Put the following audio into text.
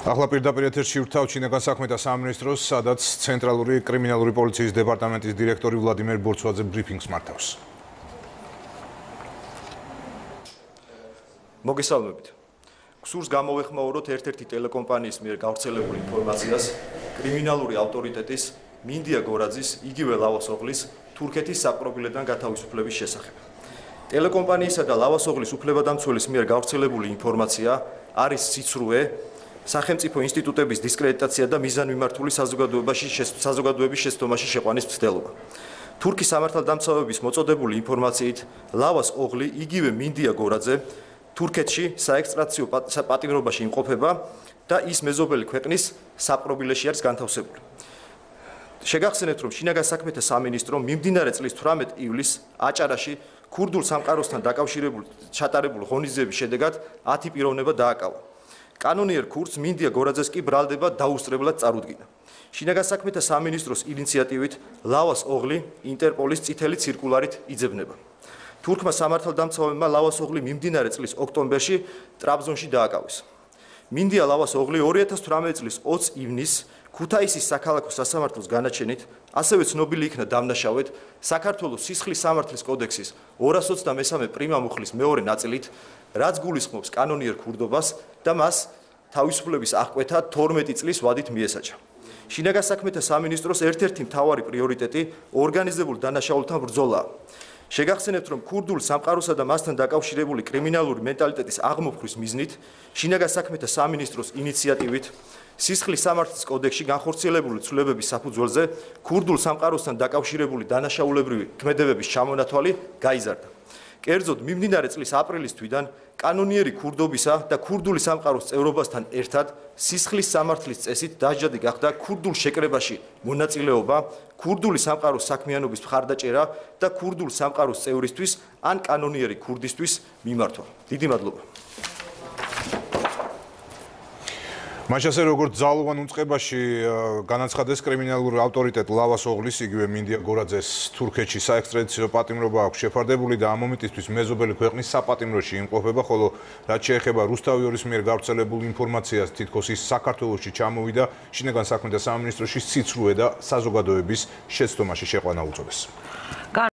ახლა პირდაპირ ეთერში ვთავ ჩინეთგან საქმეთა სამინისტროს, სადაც ცენტრალური კრიმინალური პოლიციის დეპარტამენტის დირექტორი ვლადიმერ ბორცვაძე ბრიფინგს მართავს. მოგესალმებით. გსურს გამოვეხმაუროთ ერთ-ერთი ტელეკომპანიის მიერ გავრცელებულ ინფორმაციას კრიმინალური ავტორიტეტის მინდია გორაძის იგივე ლავას ოღლის თურქეთის საპრობილედან გათავისუფლების შესახებ. ტელეკომპანიისა და ლავას ოღლის უფლებადამცველის მიერ გავრცელებული ინფორმაცია არის ციცრუე სახელმწიფო ინსტიტუტების დისკრედიტაცია და მიზანმიმართული საზოგადოების შეცდომაში შეყვანის მცდელობა. თურქის სამართალდამცავების მოწოდებული ინფორმაციით ლავას ოღლი იგივე მინდია გორაძე თურქეთში საექსტრადიციო პატიმრობაში იმყოფება და ის მეზობელი ქვეყნის საპრობილეში არის განთავსებული. შეგახსენებთ, რომ შინაგან საქმეთა სამინისტრო მიმდინარე წლის 18 ივლისს აჭარაში ქურდულ სამყაროსთან დაკავშირებული ჩატარებული ღონისძიების შედეგად 10 პიროვნება დააკავა. კანონიერ ქურდს მინდია გორაძეს კი ბრალდება დაუსწრებლად წარუდგინა. შინაგან საქმეთა სამინისტროს ინიციატივით ლავას ოღლი ინტერპოლის წითელი ცირკულარით იძებნება. თურქმა სამართალდამცავებმა ლავას ოღლი მიმდინარე წლის ოქტომბერში ტრაბზონში დააკავეს. მინდია ლავას ოღლი 2018 წლის 20 ივნისს ქუთაისის საქალაქო სასამართლოს განაჩენით ასევე ცნობილი იქნა დამნაშავედ საქართველოს სისხლის სამართლის კოდექსის 223 პრიმა მუხლის მეორე ნაწილით, რაც გულისხმობს კანონიერ ქურდობას და მას თავისუფლების აღკვეთა 12 წლის ვადით მიესაჯა. შინაგან საქმეთა სამინისტროს ერთ-ერთი მთავარი პრიორიტეტი ორგანიზებულ დანაშაულთან ბრძოლაა. შეგახსენებთ, რომ ქურდულ სამყაროსა და მასთან დაკავშირებული კრიმინალური მენტალიტეტის აღმოფხვის მიზნით შინაგან საქმეთა სამინისტროს ინიციატივით სისხლის სამართლის კოდექსში განხორციელებული ცვლილებების საფუძველზე ქურდულ სამყაროსთან დაკავშირებული დანაშაულებრივი ქმედებების ჩამონათვალი გაიზარდა. კერძოდ, მიმდინარე წლის აპრილის თვიდან კანონიერი ქურდობისა და ქურდული სამყაროს წევრობასთან ერთად სისხლის სამართლის წესით დასჯადი გახდა ქურდულ შეკრებაში მონაწილეობა, ქურდული სამყაროს საქმიანობის მხარდაჭერა და ქურდულ სამყაროს წევრისთვის ან კანონიერი ქურდისთვის მიმართვა. დიდი მადლობა. მაშ ასე როგორც ძალოვან უწყებაში განაცხადეს კრიმინალური ავტორიტეტ ლავას ოღლის იგივე მინდია გორაძეს თურქეთში საექსტრადიციო პატიმრობა აქვს შეფარდებული და ამ მომენტისთვის მეზობელი ქვეყნის საპატიმროში იმყოფება, ხოლო რაც შეეხება რუსთავიორის მიერ გავრცელებულ ინფორმაციას, თითქოს ის საქართველოში ჩამოვიდა, შინაგან საქმეთა სამინისტროში ციცრუე და საზოგადოების შეცდომაში შეყვანა უწოდეს.